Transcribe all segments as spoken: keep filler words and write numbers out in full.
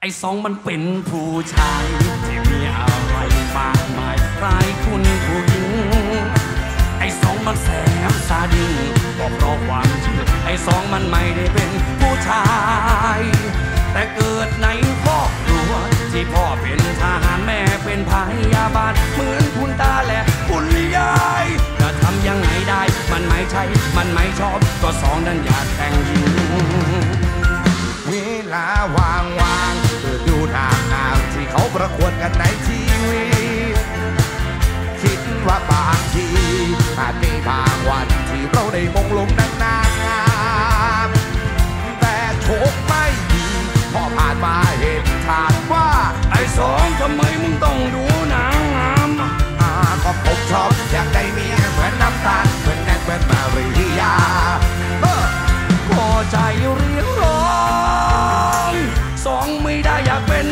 อ้สองมันเป็นผู้ชายที่มีอะไรมากมายคล้ายคุณผู้หญิงไอ้สองมันแสบซาดินก็เพราะความเชื่อไอ้สองมันไม่ได้เป็นผู้ชายแต่เกิดในครอบครัวที่พ่อเป็นทหารแม่เป็นพยาบาลเหมือนคุณตาและคุณยายจะทำยังไงได้มันไม่ใช่มันไม่ชอบก็สองนั้นอยากแต่งหญิงเวลาวางวางเธอดูนางงามที่เขาประกวดกันในทีวีคิดว่าบางทีอาจมีบางวันที่เราได้มงลงนางนางงามแต่โชคไม่ดีพอผ่านมาเห็นทางว่าไอ้สองทำไมมึงต้องดูนางงามอ่าก็ผมชอบอยากได้เมียเหมือนน้ำตาลเหมือนแนทเหมือนมาริยาก็ใจเรียกร้องสองไม่ได้อยากเป็น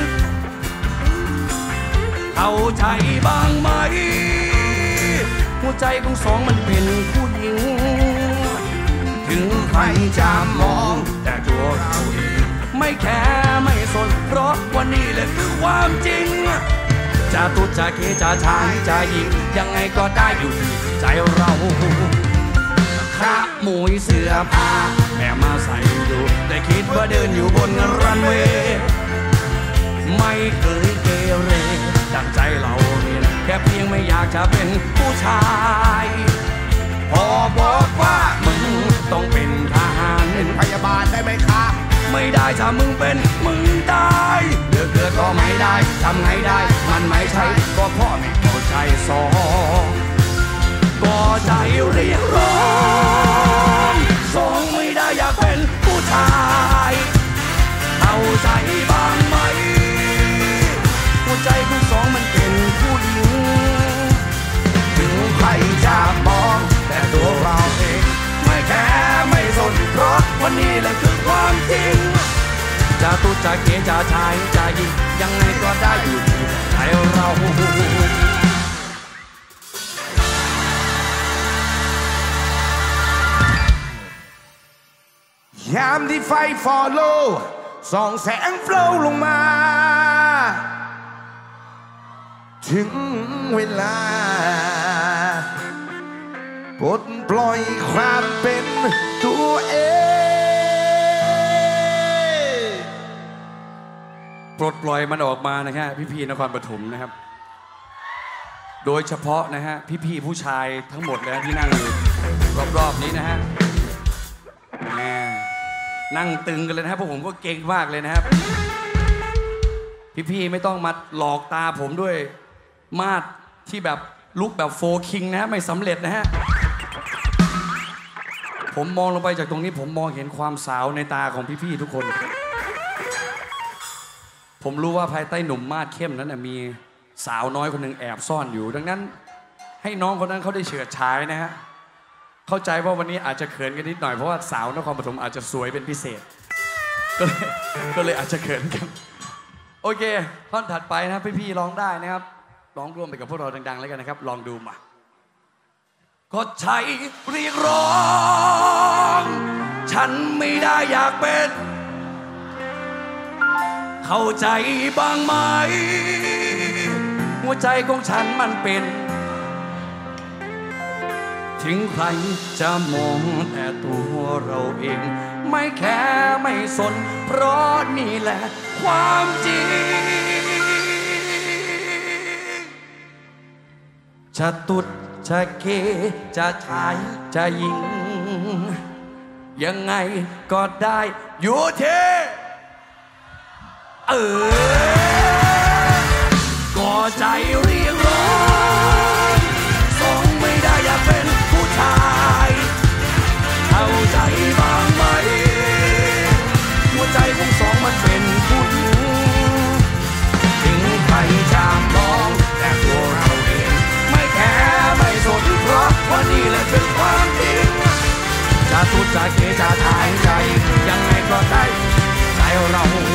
เข้าใจบ้างไหมหัวใจของสองมันเป็นผู้หญิงถึงใครจะมองแต่ตัวเราเองไม่แคร์ไม่สนเพราะวันนี้แหละคือความจริงจะตุ๊ดจะเกจะชายจะหญิงยังไงก็ได้อยู่ที่ใจเราขโมยเสื้อผ้าแม่มาใส่ดูแต่คิดว่าเดินอยู่บนรันเวย์ไม่เคยเกเรดังใจเราเรียนแค่เพียงไม่อยากจะเป็นผู้ชายพอบอกว่ามึงต้องเป็นทหารเป็นพยาบาลได้ไหมคะไม่ได้ถ้ามึงเป็นมึงได้เลือกเกิดก็ไม่ได้ทำไงได้มันไม่ใช่ก็พ่อไม่เข้าใจสองก็ใจเรียกร้องสองไม่ได้อยากเป็นผู้ชายเข้าใจบ้างไหมหัวใจของสองมันเป็นผู้หญิงถึงใครจะมองแต่ตัวเราเองไม่แคร์ไม่สนเพราะวันนี้แหละคือความจริงจะตุ๊ดจะเกจะชายจะหญิงยังไงก็ได้อยู่ที่ใจเรายามที่ไฟฟอลโลส่องแสงโฟลว์ลงมาถึงเวลาปลดปล่อยความเป็นตัวเองปลดปล่อยมันออกมานะฮะพี่ๆนครปฐมนะครับโดยเฉพาะนะฮะพี่ๆผู้ชายทั้งหมดเลยที่นั่งอยู่รอบๆนี้นะฮะแม่นั่งตึงกันเลยนะครับพวกผมก็เก่งมากเลยนะครับพี่ๆไม่ต้องมาหลอกตาผมด้วยมาดที่แบบลุกแบบโฟคิงนะไม่สำเร็จนะฮะผมมองลงไปจากตรงนี้ผมมองเห็นความสาวในตาของพี่ๆทุกคนผมรู้ว่าภายใต้หนุ่มมาดเข้มนั้นมีสาวน้อยคนหนึ่งแอบซ่อนอยู่ดังนั้นให้น้องคนนั้นเขาได้เฉิดฉายนะฮะเข้าใจว่าวันนี้อาจจะเขินกันนิดหน่อยเพราะว่าสาวนครปฐมอาจจะสวยเป็นพิเศษก็เลยก็เลยอาจจะเขินกันโอเคท่อนถัดไปนะพี่ๆร้องได้นะครับร้องร่วมไปกับพวกเราดังๆแล้วกันนะครับลองดูมาก็ใช้เรียกร้องฉันไม่ได้อยากเป็นเข้าใจบ้างไหมหัวใจของฉันมันเป็นถึงใครจะมองแต่ตัวเราเองไม่แคร์ไม่สนเพราะนี่แหละความจริงจะตุ๊ดจะเกจะชายจะหญิงยังไงก็ได้อยู่ที่เออก็ใจเรียกร้องสองไม่ได้อยากเป็นผู้ชายเข้าใจบ้างไหมหัวใจของสองมันเป็นผู้หญิงถึงใครจะมองแต่ตัวเราเองไม่แคร์ไม่สนเพราะวันนี้แหละคือความจริงจะตุ๊ดจะเกจะทายใจยังไงก็ได้ใจเรา